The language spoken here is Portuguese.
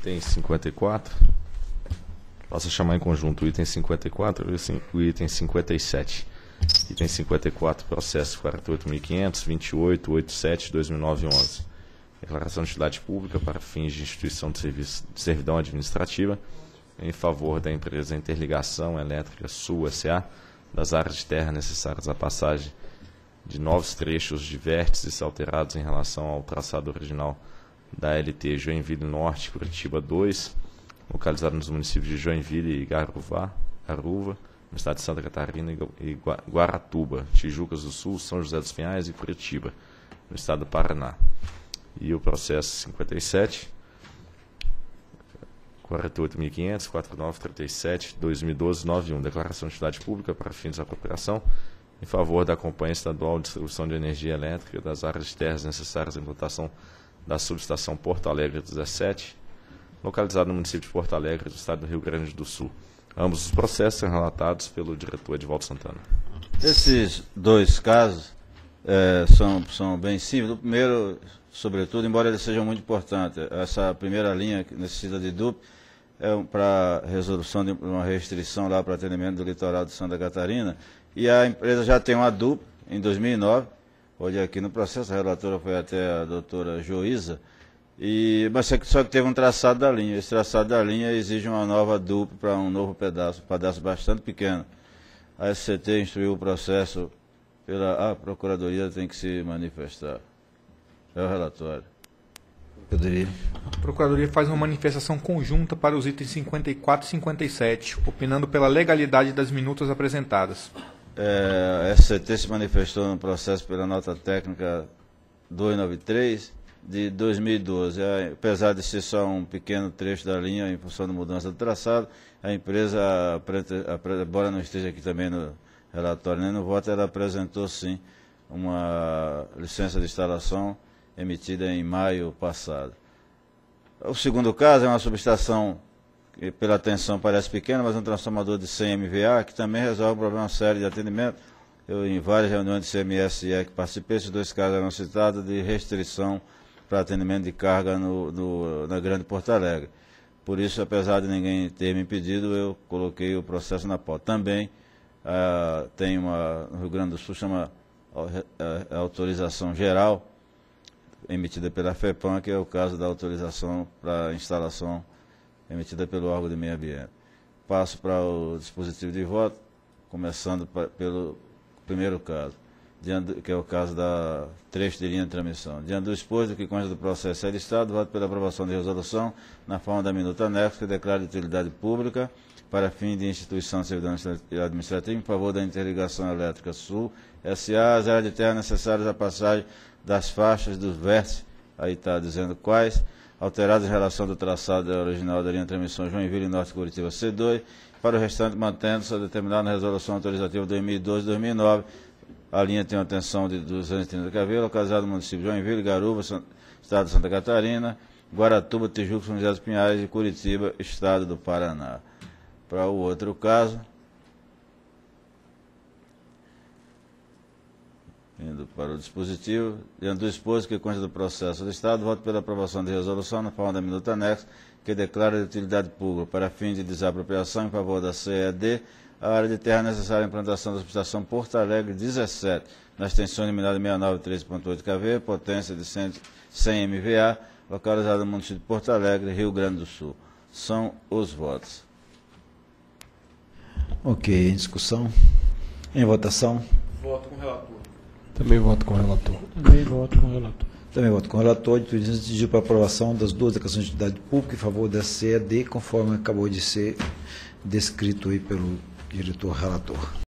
item 54. Posso chamar em conjunto o item 54 e o item 57. Item 54, processo 48.500.28.87/2009-11. Declaração de utilidade pública para fins de instituição de serviço de servidão administrativa em favor da empresa Interligação Elétrica Sul S.A. das áreas de terra necessárias à passagem de novos trechos de vértices alterados em relação ao traçado original da LT Joinville Norte, Curitiba 2, localizado nos municípios de Joinville e Garuva, no estado de Santa Catarina e Guaratuba, Tijucas do Sul, São José dos Pinhais e Curitiba, no estado do Paraná. E o processo 57, 48.500.4937/2012-91, declaração de utilidade pública para fins de apropriação em favor da Companhia Estadual de Distribuição de Energia Elétrica das áreas de terras necessárias à implantação da subestação Porto Alegre 17, localizado no município de Porto Alegre, do estado do Rio Grande do Sul. Ambos os processos são relatados pelo diretor Edivaldo Santana. Esses dois casos são bem simples. O primeiro, sobretudo, embora ele seja muito importante, essa primeira linha que necessita de DUP é para resolução de uma restrição lá para atendimento do litoral de Santa Catarina, e a empresa já tem uma DUP em 2009, hoje aqui no processo, a relatora foi até a doutora Joísa, mas só que teve um traçado da linha. Esse traçado da linha exige uma nova DUP para um novo pedaço, um pedaço bastante pequeno. A SCT instruiu o processo a Procuradoria tem que se manifestar. É o relatório. A Procuradoria faz uma manifestação conjunta para os itens 54 e 57, opinando pela legalidade das minutas apresentadas. A SCT se manifestou no processo pela nota técnica 293 de 2012. Apesar de ser só um pequeno trecho da linha em função da mudança do traçado, a empresa, embora não esteja aqui também no relatório nem no voto, ela apresentou sim uma licença de instalação emitida em maio passado. O segundo caso é uma subestação que pela tensão parece pequena, mas um transformador de 100 MVA, que também resolve um problema sério de atendimento. Eu, em várias reuniões de CMS-E que participei, esses dois casos eram citados de restrição para atendimento de carga na Grande Porto Alegre. Por isso, apesar de ninguém ter me impedido, eu coloquei o processo na pauta. Também tem no Rio Grande do Sul, chama autorização geral, emitida pela FEPAM, que é o caso da autorização para instalação emitida pelo órgão de meio ambiente. Passo para o dispositivo de voto, começando pelo primeiro caso, que é o caso da trecho de linha de transmissão. Diante do exposto, que consta do processo é listado, voto pela aprovação de resolução na forma da minuta anexa, que declara de utilidade pública para fim de instituição de servidão administrativa em favor da Interligação Elétrica Sul S.A. as áreas de terra necessárias à passagem das faixas dos vértices, aí está dizendo quais, alterados em relação do traçado original da linha de transmissão Joinville Norte Curitiba C2, para o restante mantendo-se determinado na resolução autorizativa 2012-2009. A linha tem uma tensão de 230 kV, localizada no município de Joinville, Garuva, estado de Santa Catarina, Guaratuba, Tijuca, São José dos Pinhais e Curitiba, estado do Paraná. Para o outro caso, indo para o dispositivo, diante do exposto que consta do processo do Estado, voto pela aprovação de resolução na forma da minuta anexa, que declara de utilidade pública para fim de desapropriação em favor da CED, a área de terra necessária à implantação da subestação Porto Alegre 17, na extensão liminar de 693.8 kV, potência de 100 MVA, localizada no município de Porto Alegre, Rio Grande do Sul. São os votos. Ok, em discussão. Em votação. Voto com o relator. Também voto com o relator. Também voto com o relator. Também voto com o relator. De tudo isso, decidiu para aprovação das duas declarações de utilidade pública em favor da CED, conforme acabou de ser descrito aí pelo diretor relator.